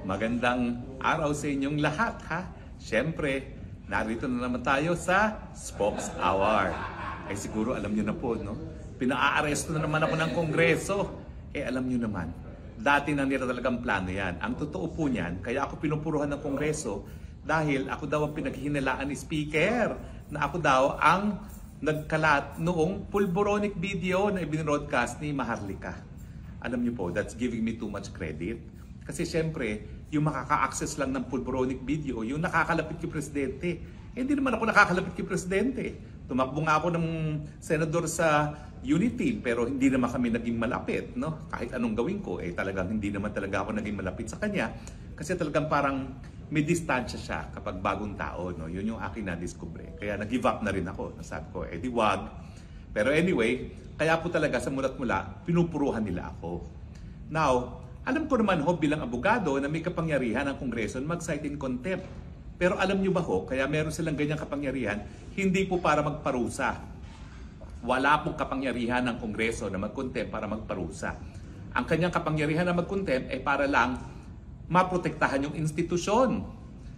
Magandang araw sa inyong lahat, ha? Siyempre, narito na naman tayo sa Spokes Hour. Ay siguro alam niyo na po, no? Pinaaresto na naman ako ng Kongreso. Alam niyo naman, dati na nila talagang plano yan. Ang totoo po niyan, kaya ako pinupuruhan ng Kongreso dahil ako daw ang pinaghihinalaan ni Speaker na ako daw ang nagkalat noong pulboronic video na ibinroadcast ni Maharlika. Alam niyo po, that's giving me too much credit. Kasi syempre, yung makaka-access lang ng pulboronic video, yung nakakalapit kay Presidente. Hindi naman ako nakakalapit kay Presidente. Tumakbo nga ako ng senador sa Unity, pero hindi naman kami naging malapit. No? Kahit anong gawin ko, talagang hindi naman talaga ako naging malapit sa kanya. Kasi talagang parang may distansya siya kapag bagong tao. No? Yun yung aking na-discover. Kaya nag-give up na rin ako. Nasabi ko, di wag. Pero anyway, kaya po talaga sa mulat mula, pinupuruhan nila ako. Now, alam ko naman ho bilang abogado na may kapangyarihan ang Kongreso na mag-cite in contempt. Pero alam nyo ba ho, kaya meron silang ganyang kapangyarihan, hindi po para magparusa. Wala pong kapangyarihan ng Kongreso na mag-contempt para magparusa. Ang kanyang kapangyarihan na mag-contempt ay para lang maprotektahan yung institusyon.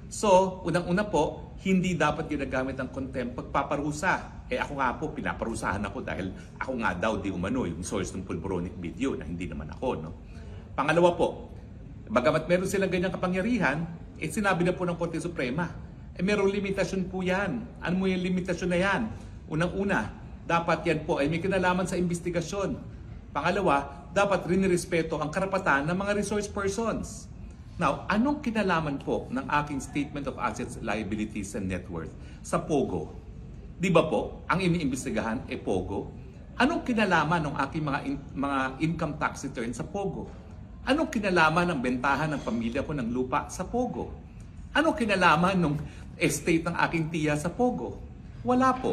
So, unang-una po, hindi dapat ginagamit ang contempt pagpaparusa. Ako nga po, pinaparusahan ako dahil ako nga daw di umano yung source ng pulboronic video na hindi naman ako, no? Pangalawa po, bagamat meron silang ganyang kapangyarihan, sinabi na po ng Korte Suprema, merong limitasyon po yan. Ano mo yung limitasyon na yan? Unang-una, dapat yan po ay may kinalaman sa investigasyon. Pangalawa, dapat rin-respeto ang karapatan ng mga resource persons. Now, anong kinalaman po ng aking Statement of Assets, Liabilities, and Net Worth sa POGO? Di ba po, ang iniimbestigahan POGO? Anong kinalaman ng aking mga income tax return sa POGO? Anong kinalaman ng bentahan ng pamilya ko ng lupa sa POGO? Anong kinalaman ng estate ng aking tiya sa POGO? Wala po.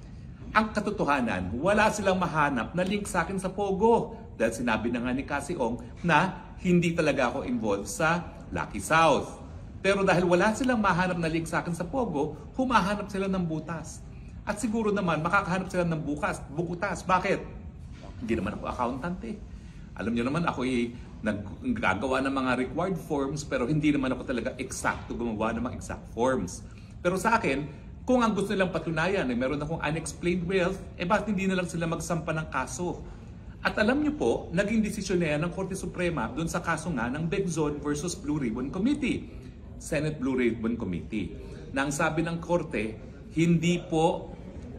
Ang katotohanan, wala silang mahanap na link sa akin sa POGO. Dahil sinabi na nga ni Cassie Ong na hindi talaga ako involved sa Lucky South. Pero dahil wala silang mahanap na link sa akin sa POGO, humahanap sila ng butas. At siguro naman makakahanap sila ng bukutas. Bakit? Hindi naman ako accountant Alam niyo naman ako naggagawa ng mga required forms pero hindi naman ako talaga eksakto gumawa ng mga exact forms. Pero sa akin, kung ang gusto nilang patunayan meron akong unexplained wealth, bakit hindi na lang sila magsampa ng kaso? At alam niyo po, naging desisyon na yan ng Korte Suprema doon sa kaso nga ng Begzon versus Blue Ribbon Committee, Senate Blue Ribbon Committee. Nang sabi ng Korte, hindi po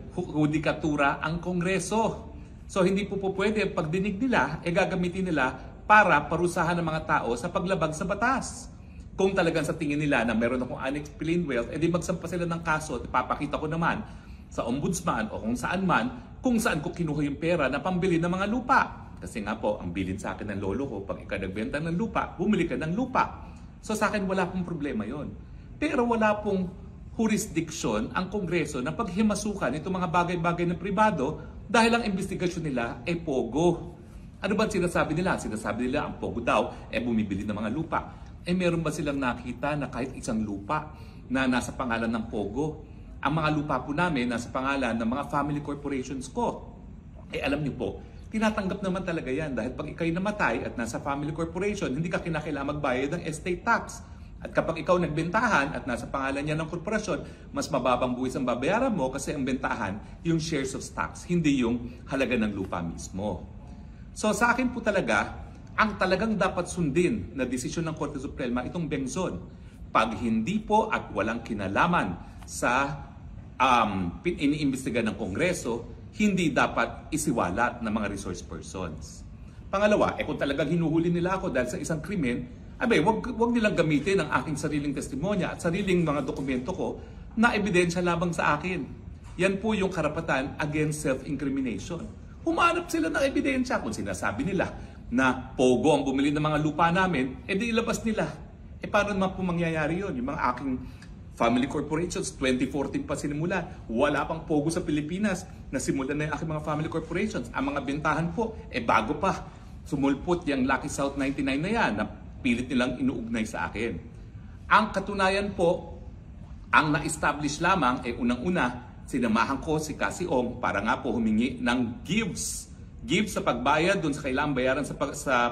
hudikatura ang Kongreso. So hindi po pwede pagdinig nila, gagamitin nila para parusahan ng mga tao sa paglabag sa batas. Kung talagang sa tingin nila na meron akong unexplained wealth, di magsampa sila ng kaso at ipapakita ko naman sa ombudsman o kung saan man, kung saan ko kinuha yung pera na pambili ng mga lupa. Kasi nga po, ang bilin sa akin ng lolo ko, pag ikaw nagbenta ng lupa, bumili ka ng lupa. So sa akin wala pong problema yon. Pero wala pong jurisdiction ang Kongreso na paghimasukan itong mga bagay-bagay na pribado dahil ang investigasyon nila ay POGO. Ano ba sinasabi nila? Sinasabi nila ang POGO daw bumibili ng mga lupa. Meron ba silang nakita na kahit isang lupa na nasa pangalan ng POGO? Ang mga lupa po namin nasa pangalan ng mga family corporations ko. Alam niyo po, tinatanggap naman talaga yan dahil pag ikaw'y namatay at nasa family corporation, hindi ka kinakailangan magbayad ng estate tax. At kapag ikaw nagbentahan at nasa pangalan niya ng korporasyon, mas mababang buwis ang babayaran mo kasi ang bentahan yung shares of stocks, hindi yung halaga ng lupa mismo. So sa akin po talaga, ang talagang dapat sundin na desisyon ng Korte Suprema itong Begzon. Pag hindi po at walang kinalaman sa iniimbestiga ng Kongreso, hindi dapat isiwalat ng mga resource persons. Pangalawa, kung talagang hinuhuli nila ako dahil sa isang krimen, wag nilang gamitin ang aking sariling testimonya at sariling mga dokumento ko na ebidensya lamang sa akin. Yan po yung karapatan against self-incrimination. Humanap sila ng ebidensya kung sinasabi nila na POGO ang bumili ng mga lupa namin, di ilabas nila. Paano naman po mangyayari yun? Yung mga aking family corporations, 2014 pa sinimula. Wala pang POGO sa Pilipinas. Nasimulan na yung aking mga family corporations. Ang mga bentahan po, bago pa. Sumulpot yung Lucky South 99 na yan, na pilit nilang inuugnay sa akin. Ang katunayan po, ang na-establish lamang, unang-una, sinamahan ko si Cassie Ong para nga po humingi ng gives sa pagbayad dun sa kailangang bayaran sa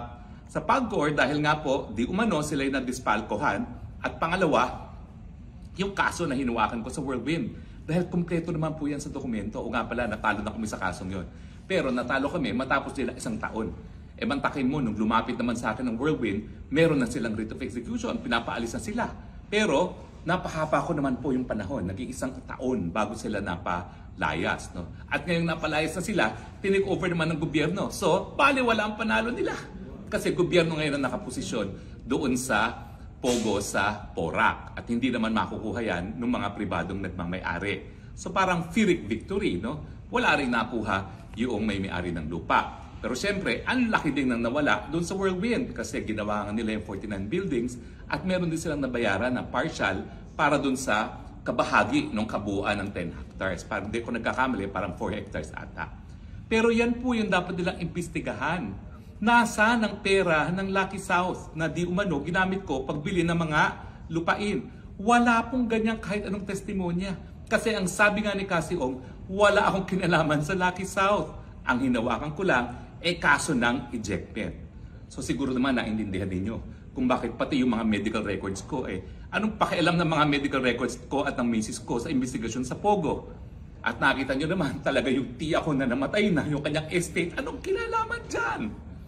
sa PAGCOR dahil nga po di umano sila yung nadispalkohan. At pangalawa, yung kaso na hinuwakan ko sa Whirlwind. Dahil kumpleto naman po yan sa dokumento. O nga pala, natalo na kami sa kasong yon. Pero natalo kami matapos nila 1 taon. E mantakin mo, nung lumapit naman sa akin ng Whirlwind, meron na silang writ of execution, pinapaalis na sila. Pero napahaba ko naman po yung panahon, naging 1 taon bago sila napalayas. No? At ngayong napalayas na sila, tinake over naman ng gobyerno. So, bali wala ang panalo nila. Kasi gobyerno ngayon ang nakaposisyon doon sa Pogo sa Porac. At hindi naman makukuha yan ng mga pribadong nagmamay-ari. So parang Pyrrhic victory, no? Wala rin nakuha yung may-ari ng lupa. Pero siyempre, ang laki din nang nawala doon sa Whirlwind kasi ginawa nga nila yung 49 buildings at meron din silang nabayaran na partial para doon sa kabahagi ng kabuuan ng 10 hectares. Parang hindi ko nagkakamali, parang 4 hectares ata. Pero yan po yung dapat nilang imbestigahan. Nasa ng pera ng Lucky South na di umano ginamit ko pagbili ng mga lupain. Wala pong ganyan kahit anong testimonya. Kasi ang sabi nga ni Cassie Ong, wala akong kinalaman sa Lucky South. Ang hinawakan ko lang kaso ng ejectment. So siguro naman naintindihan ninyo kung bakit pati yung mga medical records ko anong pakialam ng mga medical records ko at ng misis ko sa investigasyon sa Pogo. At nakita nyo naman talaga yung tiya ko na namatay na, yung kanyang estate, anong kinalaman dyan?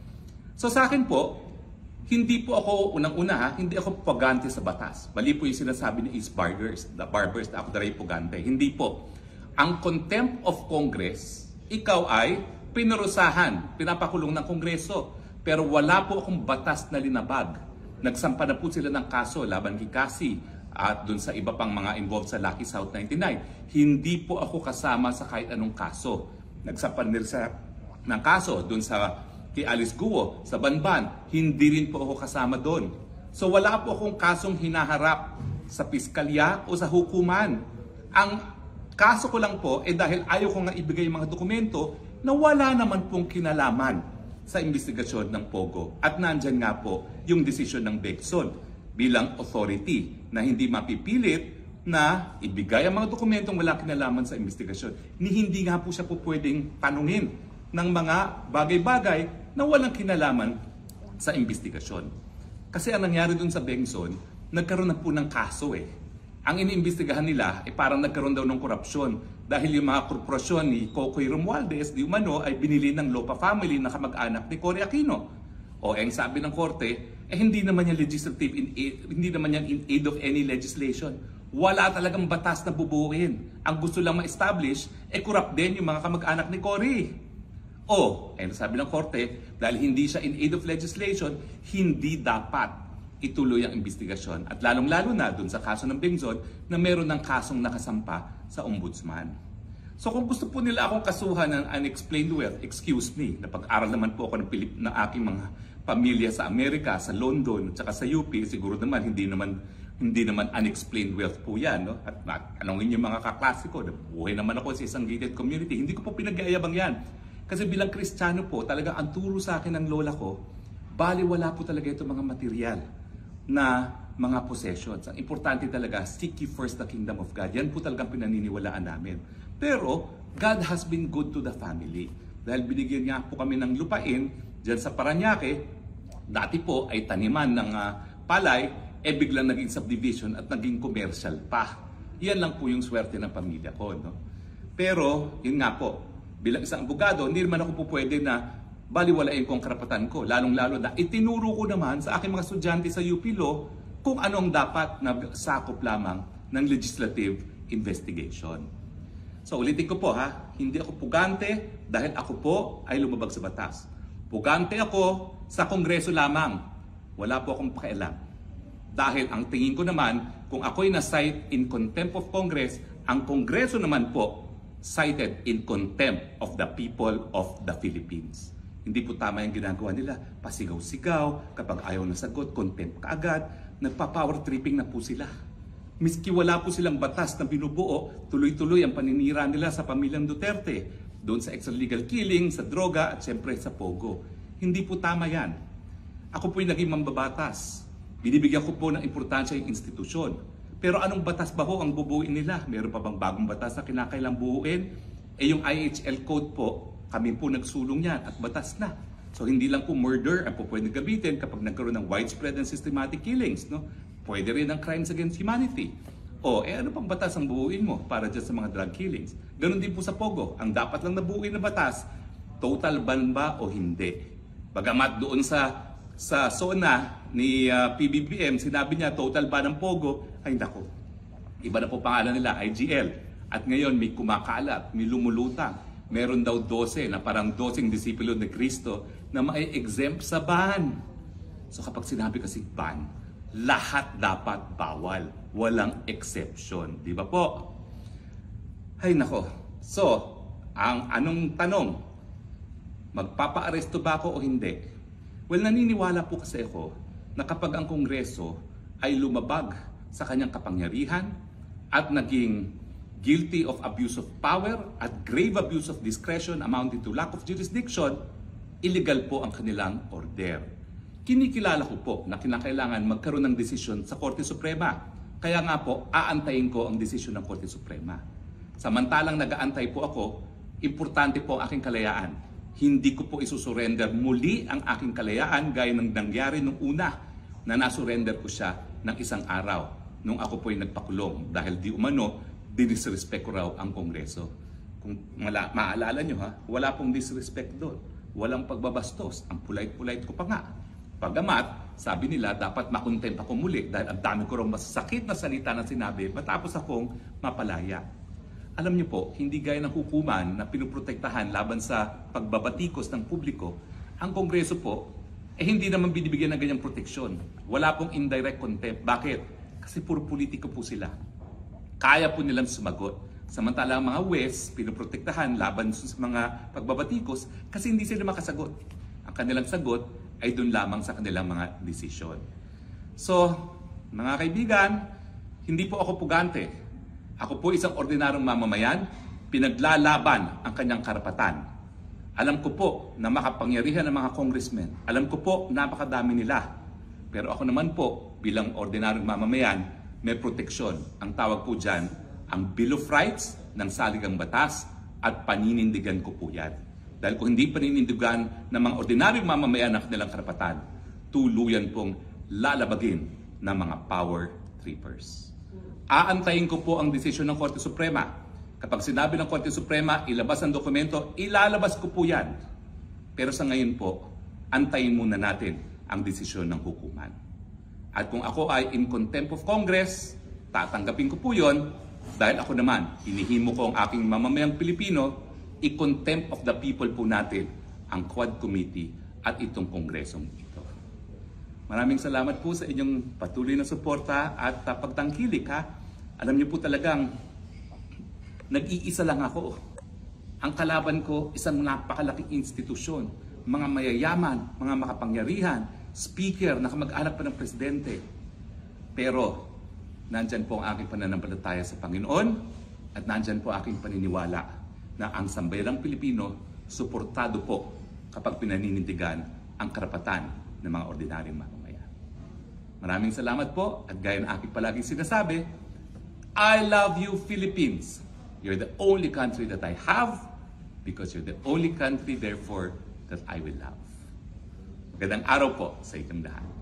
So sa akin po, hindi po ako unang-una hindi ako pugante sa batas. Mali po yung sinasabi ni East Barbers, the Barbers na ako daray pugante. Hindi po. Ang contempt of Congress, ikaw ay pinurusahan, pinapakulong ng Kongreso. Pero wala po akong batas na linabag. Nagsampa na po sila ng kaso laban kay Cassie at dun sa iba pang mga involved sa Lucky South 99. Hindi po ako kasama sa kahit anong kaso. Nagsampa nila ng kaso dun sa kay Alice Guo sa Banban. Hindi rin po ako kasama doon. So wala po akong kasong hinaharap sa piskalya o sa hukuman. Ang kaso ko lang po dahil ayaw ko nga ibigay yung mga dokumento na wala naman pong kinalaman sa investigasyon ng Pogo. At nandyan nga po yung desisyon ng Bengson bilang authority na hindi mapipilit na ibigay ang mga dokumentong wala kinalaman sa investigasyon. Hindi nga po siya po pwedeng tanungin ng mga bagay-bagay na walang kinalaman sa investigasyon. Kasi ang nangyari dun sa Bengson, nagkaroon na po ng kaso Ang iniimbestigahan nila parang nagkaroon daw ng korupsyon dahil yung mga korporasyon ni Cocoy Romualdez di umano ay binili ng Lopa family na kamag-anak ni Cory Aquino. O ang sabi ng korte, hindi naman yan legislative hindi naman yan in aid of any legislation. Wala talagang batas na bubuuin. Ang gusto lang ma-establish, corrupt din yung mga kamag-anak ni Cory. O, sabi ng korte, dahil hindi siya in aid of legislation, hindi dapat ituloy ang investigasyon. At lalong-lalo na dun sa kaso ng Bengson na meron ng kasong nakasampa sa ombudsman. So kung gusto po nila akong kasuhan ng unexplained wealth, excuse me, napag-aral naman po ako ng aking mga pamilya sa Amerika, sa London, at saka sa UP, siguro naman hindi naman unexplained wealth po yan. No? At anongin yung mga kaklase ko, buhay naman ako sa isang gated community, hindi ko po pinag-aayabang yan. Kasi bilang Kristiyano po, talaga ang turo sa akin ng lola ko, bali wala po talaga itong mga material na mga possessions. Ang importante talaga, seek ye first the kingdom of God. Yan po talagang pinaniniwalaan namin. Pero, God has been good to the family. Dahil binigyan niya po kami ng lupain dyan sa Parañaque, dati po ay taniman ng palay, biglang naging subdivision at naging commercial pa. Yan lang po yung swerte ng pamilya ko. No? Pero, yun nga po, bilang isang abogado, hindi naman ako po pwede na baliwalain ko ang karapatan ko. Lalong-lalo na itinuro ko naman sa aking mga estudyante sa UP Law kung anong dapat na sakop lamang ng legislative investigation. So ulitin ko po hindi ako pugante dahil ako po ay lumabag sa batas. Pugante ako sa Kongreso lamang. Wala po akong pakialam. Dahil ang tingin ko naman, kung ako'y na-cite in contempt of Congress, ang Kongreso naman po cited in contempt of the people of the Philippines. Hindi po tama yung ginagawa nila. Pasigaw-sigaw, kapag ayaw na sagot, contempt kaagad. Nagpa-power tripping na po sila. Miski wala po silang batas na binubuo, tuloy-tuloy ang paninira nila sa pamilyang Duterte. Doon sa extralegal killing, sa droga, at siyempre sa Pogo. Hindi po tama yan. Ako po yung naging mambabatas. Binibigyan ko po ng importansya yung institusyon. Pero anong batas ba ho ang bubuuin nila? Meron pa bang bagong batas na kinakailang buuin? Yung IHL code po, kami po nagsulong yan at batas na. So hindi lang po murder ang po pwede gamitin kapag nagkaroon ng widespread and systematic killings. No? Pwede rin ang crimes against humanity. Ano pang batas ang buuin mo para dyan sa mga drug killings? Ganon din po sa Pogo. Ang dapat lang nabuuin na batas, total ban ba o hindi? Bagamat doon sa SONA ni PBBM, sinabi niya total ban ng Pogo, ay nako. Iba na po pangalan nila, IGL. At ngayon may kumakalat, may lumulutang. Meron daw 12 na parang 12 disipulo ni Cristo na mai-exempt sa ban. So kapag sinabi kasi ban, lahat dapat bawal. Walang exception. Di ba po? Ay nako. So, anong tanong? Magpapa-aresto ba ako o hindi? Well, naniniwala po kasi ako na kapag ang Kongreso ay lumabag sa kanyang kapangyarihan at naging guilty of abuse of power at grave abuse of discretion amounting to lack of jurisdiction, illegal po ang kanilang order. Kinikilala ko po na kinakailangan magkaroon ng desisyon sa Korte Suprema. Kaya nga po, aantayin ko ang desisyon ng Korte Suprema. Samantalang nag-aantay po ako, importante po ang aking kalayaan. Hindi ko po isusurrender muli ang aking kalayaan gaya ng nangyari nung una na nasurrender ko siya ng isang araw nung ako po'y nagpakulong dahil di umano, dinisrespect ko raw ang Kongreso. Kung maalala nyo wala pong disrespect doon. Walang pagbabastos. Ang polite-polite ko pa nga. Pagamat, sabi nila dapat makontent ako muli dahil ang dami ko raw masasakit na salita na sinabi matapos akong mapalaya. Alam niyo po, hindi gaya ng hukuman na pinuprotektahan laban sa pagbabatikos ng publiko, ang Kongreso po, hindi naman binibigyan ng ganyang proteksyon. Wala pong indirect contempt. Bakit? Kasi puro politiko po sila. Kaya po nilang sumagot. Samantala ang mga West, pinuprotektahan laban sa mga pagbabatikos kasi hindi sila makasagot. Ang kanilang sagot ay doon lamang sa kanilang mga desisyon. So, mga kaibigan, hindi po ako pugante. Ako po isang ordinaryong mamamayan, pinaglalaban ang kanyang karapatan. Alam ko po na makapangyarihan ng mga congressmen. Alam ko po napakadami nila. Pero ako naman po, bilang ordinaryong mamamayan, may proteksyon. Ang tawag po dyan, ang Bill of Rights ng saligang batas at paninindigan ko po yan. Dahil kung hindi paninindigan ng mga ordinaryong mamamayan ng kanilang karapatan, tuluyan pong lalabagin ng mga power trippers. Aantayin ko po ang desisyon ng Korte Suprema. Kapag sinabi ng Korte Suprema, ilabas ang dokumento, ilalabas ko po yan. Pero sa ngayon po, antayin muna natin ang desisyon ng hukuman. At kung ako ay in contempt of Congress, tatanggapin ko po yon dahil ako naman, hinihimo ko ang aking mamamayang Pilipino, i-contempt of the people po natin ang Quad Committee at itong Kongresong ito. Maraming salamat po sa inyong patuloy na suporta at pagtangkilik Alam niyo po talagang nag-iisa lang ako. Ang kalaban ko isang napakalaking institusyon, mga mayayaman, mga makapangyarihan, speaker na kamag-anak pa ng presidente. Pero nandyan po ang aking pananampalataya sa Panginoon at nandyan po aking paniniwala na ang sambayang Pilipino suportado po kapag pinaninindigan ang karapatan ng mga ordinaryong mamamayan. Maraming salamat po at gaya ng aking palaging sinasabi, I love you Philippines. You're the only country that I have because you're the only country therefore that I will love. Magandang araw po sa inyong lahat.